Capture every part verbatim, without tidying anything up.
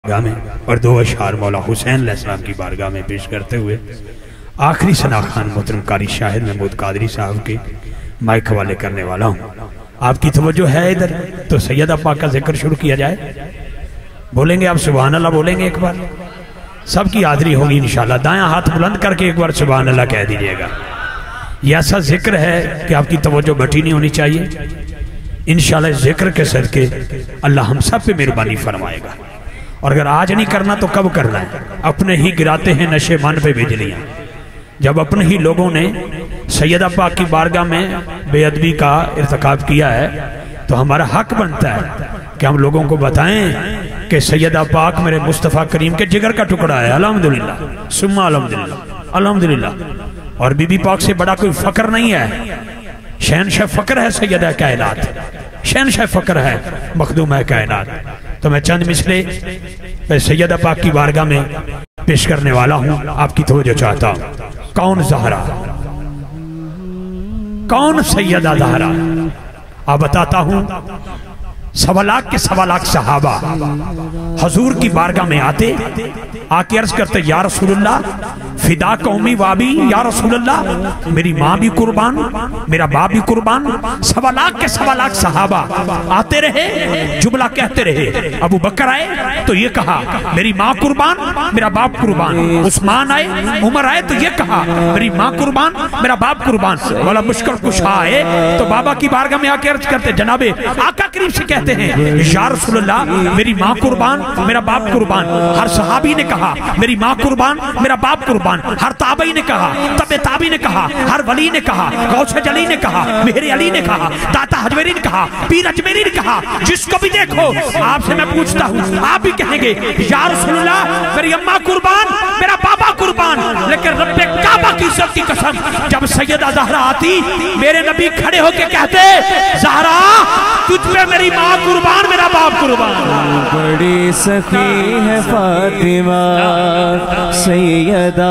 بارگاہ میں اور دو اشعار مولا حسین علیہ السلام کی بارگاہ میں پیش کرتے ہوئے آخری ثنا خان محترم قاری شاہد محمود قادری صاحب کے مائک حوالے کرنے والا ہوں۔ آپ کی توجہ ہے ادھر تو سیدہ پاک کا ذکر شروع کیا جائے۔ بولیں گے آپ سبحان اللہ بولیں گے ایک بار؟ سب کی حاضری ہوگی انشاءاللہ۔ دائیں ہاتھ بلند کر کے ایک بار سبحان اللہ کہہ دیجئے گا۔ یہ ایسا ذکر ہے کہ آپ کی توجہ بٹی نہیں ہونی چاہیے۔ انشاءاللہ اس ذکر کے صدقے اللہ ہم سب پہ مہربانی فرمائے گا، اور اگر آج نہیں کرنا تو کب کرنا ہے؟ اپنے ہی گراتے ہیں نشے من پہ بجلیاں۔ جب اپنے ہی لوگوں نے سیدہ پاک کی بارگاہ میں بے ادبی کا ارتکاب کیا ہے تو ہمارا حق بنتا ہے کہ ہم لوگوں کو بتائیں کہ سیدہ پاک میرے مصطفیٰ کریم کے جگر کا ٹکڑا ہے۔ الحمدللہ ثم الحمدللہ الحمدللہ۔ اور بی بی پاک سے بڑا کوئی فقر نہیں ہے۔ شہنشاہ فقر ہے سیدہ کائنات، شہنشاہ فقر ہے مخدوم ہے کائنات۔ تو میں چند مصرے سیدہ پاک کی بارگاہ میں پیش کرنے والا ہوں، آپ کی توجہ چاہتا ہوں۔ کون زہرا، کون سیدہ زہرا؟ آپ بتاتا ہوں۔ سوا لاکھ کے سوا لاکھ صحابہ حضور کی بارگاہ میں آتے، آکے عرض کرتے یا رسول اللہ فدا قومی وابی، یا رسول اللہ میری ماں بھی قربان، میرا باپ بھی قربان۔ سوا لاکھ کے سوا لاکھ صحابہ آتے رہے، جملہ کہتے رہے۔ ابو بکر آئے تو یہ کہا میری ماں قربان، میرا باپ قربان۔ عثمان آئے، عمر آئے تو یہ کہا میری ماں قربان، میرا باپ قربان۔ والا مشکل کشا آئے تو بابا کی بارگاہ میں آکے عرض کرتے جناب آقا کریم سے کہتے ہیں یا رسول اللہ میری ماں قربان، میرا باپ قربان۔ ہر صحابی نے کہا میری ماں قربان، میرا باپ قربان۔ ہر تابعی نے کہا، تبع تابعی نے کہا، ہر ولی نے کہا، غوث جلی نے کہا، مہر علی نے کہا، داتا حجویری نے کہا، پیر اجمیری نے کہا۔ جس کو بھی دیکھو آپ سے میں پوچھتا ہوں، آپ بھی کہیں گے یا رسول اللہ میری اماں قربان، میرا بابا قربان۔ لیکن رب کعبہ کی عزت کی قسم جب سیدہ زہرا آتی میرے نبی کھڑے ہو کے کہتے زہرا تجھ پہ میری ماں قربان، میرا باپ قربان۔ بڑی سخی ہے فاطمہ سیدہ،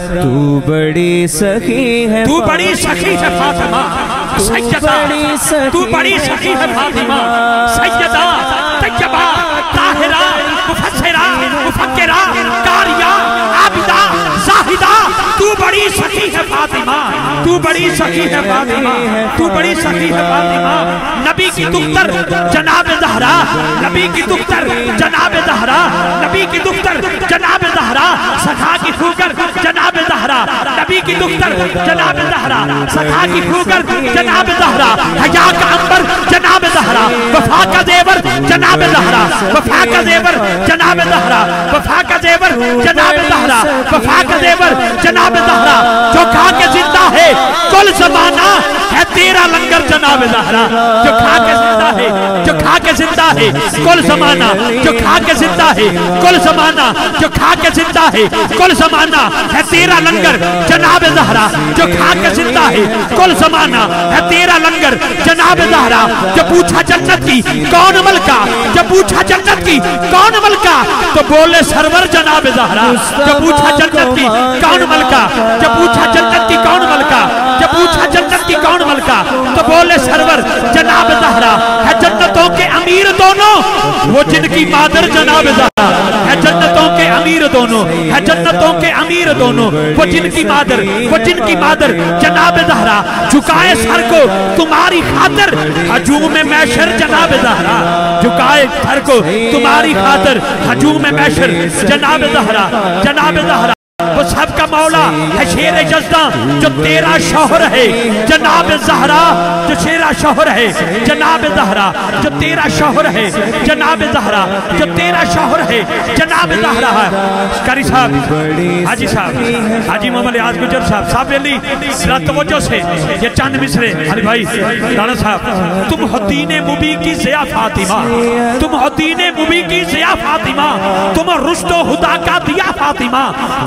تو بڑی سخی ہے، تو بڑی سخی ہے فاطمہ سیدہ، تو بڑی سخی ہے فاطمہ سیدہ، طیبہ طاہرہ مفسرہ مفکرہ قاریہ عابدہ زاہدہ، تو بڑی سخی ہے فاطمہ، تو بڑی سخی ہے فاطمہ، تو بڑی سخی ہے فاطمہ۔ نبی کی دختر جناب زہرا، نبی کی دختر جناب زہرا، نبی کی دختر جناب زہرا، سکھا کی پھوکر جناب زہرا، نبی کی دختر جناب زہرا، سکھا کی پھوکر جناب زہرا، حیا کا عنبر جناب زہرا، وفا کا زیور جناب زہرا، وفا کا زیور جناب زہرا، وفا کا زیور جناب زہرا، وفا کا زیور جناب زہرا۔ جو کھا کے زندہ ہے کل زمانہ ہے تیرا لنگر جناب زہرا، جو کھا کے زندہ ہے، جو کھا کے زندہ ہے کل زمانہ، جو کھا کے زندہ ہے کل زمانہ، جو کھا کے زندہ ہے کل زمانہ ہے تیرا لنگر جناب زہرا، جو کھا کے زندہ ہے کل زمانہ ہے تیرا لنگر جناب زہرا۔ جب پوچھا جنت کی کون ملکہ، جب پوچھا جنت کی کون ملکہ تو بولے سرور جناب زہرا۔ جب پوچھا جنت کی کون ملکہ، جب پوچھا جنت کی کون ملکہ، جب پوچھا جنت کی کون ملکہ تو بولے سرور جناب زہرا۔ ہے جنتوں کے امیر دونوں وہ جن کی مادر جناب زہرا، ہے جنتوں کے امیر دونوں، ہے جنتوں کے امیر دونوں وہ جن کی مادر، وہ جن کی مادر جناب زہرا۔ جھکائے سر کو تمہاری خاطر ہجوم محشر جناب زہرا، جھکائے سر کو تمہاری خاطر ہجوم محشر جناب زہرا، جناب زہرا۔ وہ سب کا مولا ہے شیر جزداں جو تیرا شوہر ہے جناب زہرا، جو تیرا شوہر ہے جناب زہرا، جو تیرا شوہر ہے جناب زہرا، جو تیرا شوہر ہے جناب زہرا۔ قاری صاحب، حاجی صاحب، حاجی محمد یاد گجر صاحب، صاحب علی ذرا توجہ سے یہ چند مصرے علی بھائی رانا صاحب۔ تم ہو دین مبی کی ضیاء فاطمہ، تم ہو دین مبی کی ضیاء فاطمہ، تم رشد و ہدا کا دیا فاطمہ، تم پہ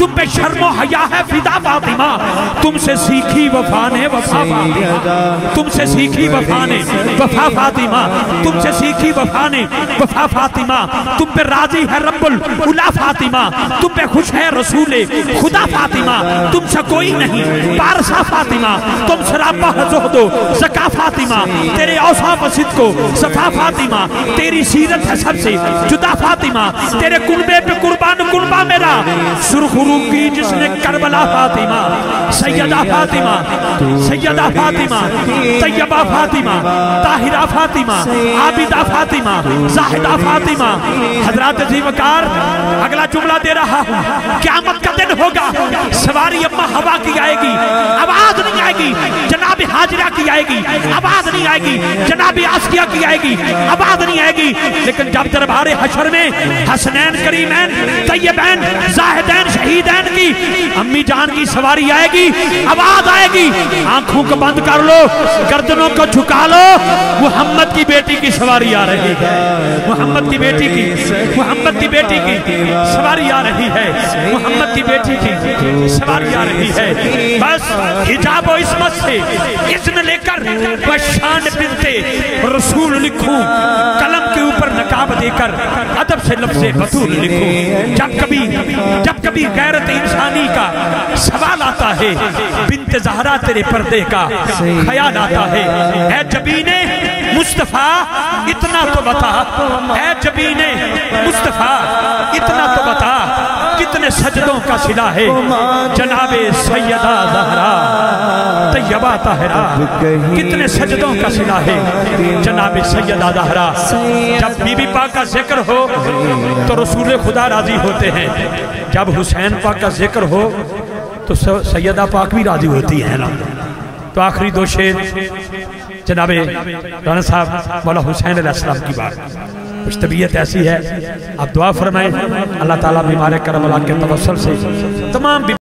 شرم و حیا ہے فدا فاطمہ تم سے سیکھی وفا نے وفا فاطمہ تم سے سیکھی وفا نے وفا فاطمہ تم سے سیکھی وفا نے وفا فاطمہ تم پہ راضی ہے رب العلا فاطمہ تم پہ خوش ہے رسول خدا فاطمہ تم سے کوئی نہیں پارسا فاطمہ تم سراپا زہد و زکا فاطمہ تیرے اوصاف و صدق و صفا فاطمہ تیری سیرت ہے سب سے جدا فاطمہ تیرے قربے پہ قربان قربا میرا سرخ رو کی جس نے کربلا فاطمہ سیدہ فاطمہ سیدہ فاطمہ طیبہ فاطمہ طاہرہ فاطمہ عابدہ فاطمہ زاہدہ فاطمہ حضرات عزیز وقار اگلا جملہ دے رہا ہوں قیامت کا دن ہوگا سواری اما ہوا کی آئے گی آواز نہیں آئے گی جناب حاجرہ کی آئے گی آواز نہیں آئے گی جناب آسیہ کی آئے گی آواز نہیں آئے گی لیکن جب دربار حشر میں حسنین کریمین طیبین زاہدین شہیدین کی امی جان کی سواری آئے گی آواز آئے گی آنکھوں کو بند کر لو گردنوں کو جھکا لو محمد کی بیٹی کی سواری آ رہی ہے محمد کی بیٹی کی محمد کی بیٹی کی سواری آ رہی ہے محمد کی بیٹی کی سواری آ رہی ہے بس حجاب و عصمت سے اذن لے کر بشان بنت رسول لکھوں قلم کے اوپر نقاب دے کر ادب سے لفظ بطول لکھوں جب کبھی جب کبھی غیرت انسانی کا سوال آتا ہے بنت زہرا تیرے پردے کا خیال آتا ہے اے جبین مصطفیٰ اتنا تو بتا اے جبین مصطفیٰ اتنا تو بتا کتنے سجدوں کا صلہ ہے جناب سیدہ زہرا طیبہ طاہرہ کتنے سجدوں کا صلہ ہے جناب سیدہ زہرا جب بی بی پاک کا ذکر ہو تو رسول خدا راضی ہوتے ہیں جب حسین پاک کا ذکر ہو تو سیدہ پاک بھی راضی ہوتی ہیں نا تو آخری دو شیر جناب رانا صاحب مولا حسین علیہ السلام کی بات کچھ طبیعت ایسی ہے آپ دعا فرمائیں اللہ تعالیٰ بیمار کرم اللہ کے توسل سے تمام